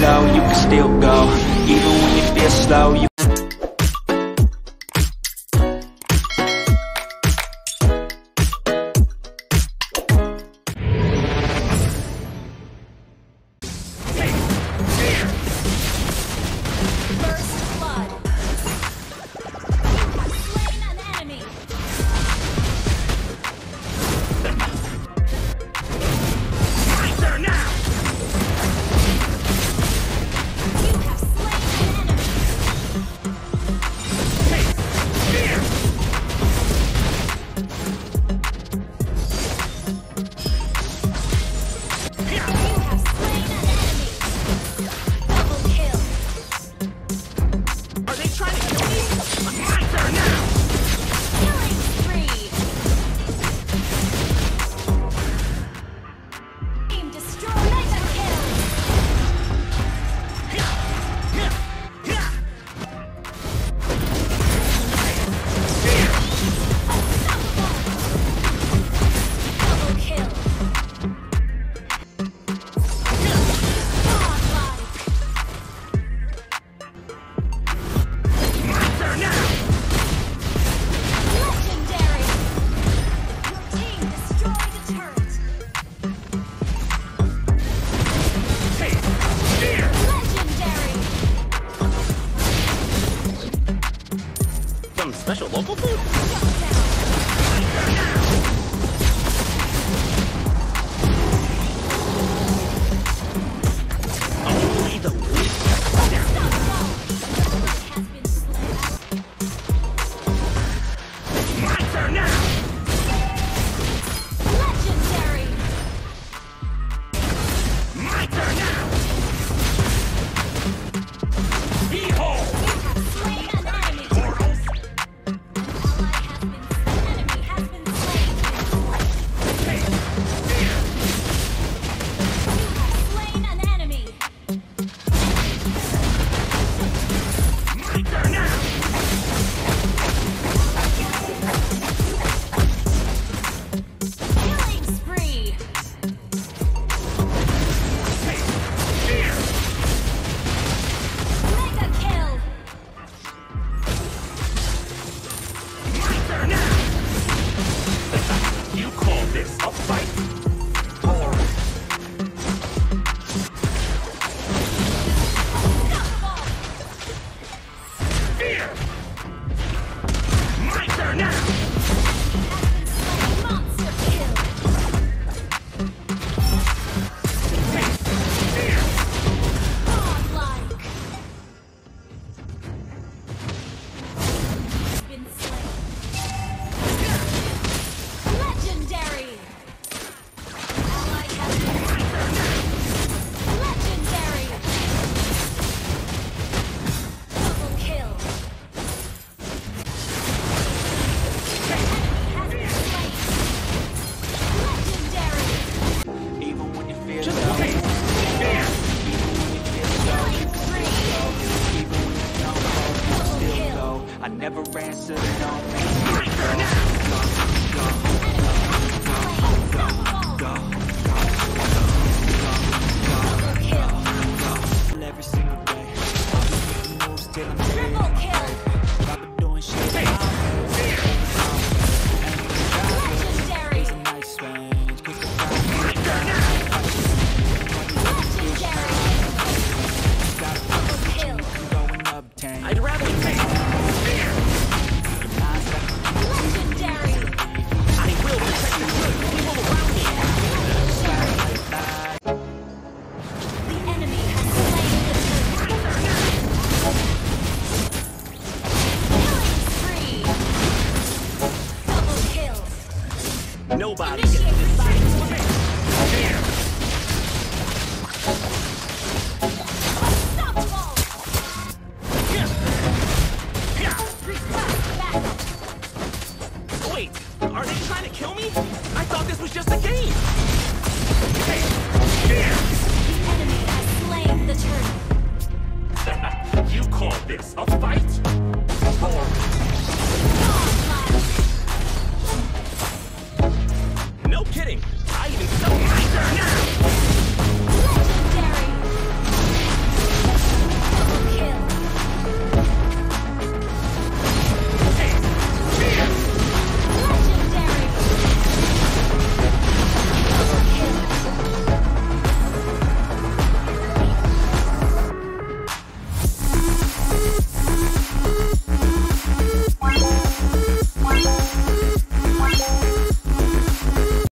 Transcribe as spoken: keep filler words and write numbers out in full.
low, you can still go. Even when you feel slow, you special local food? Only the weak. My turn now! Legendary! My turn now! Behold! I never answer, don't make me go, go, go, go, go, go, go, go. Every single day, I'll be making moves till I'm Triple kill! I've been doing shit. Legendary! It's a nice range, kick it back. Legendary! Going up ten. I'd rather take Legendary! I will protect the good people around me. The enemy has slain the turret. Killing spree! Double kill! Nobody gets to decide for me. Unstoppable! Wait, are they trying to kill me? I thought this was just a game. The enemy has slain the turret. You call this a fight? No kidding.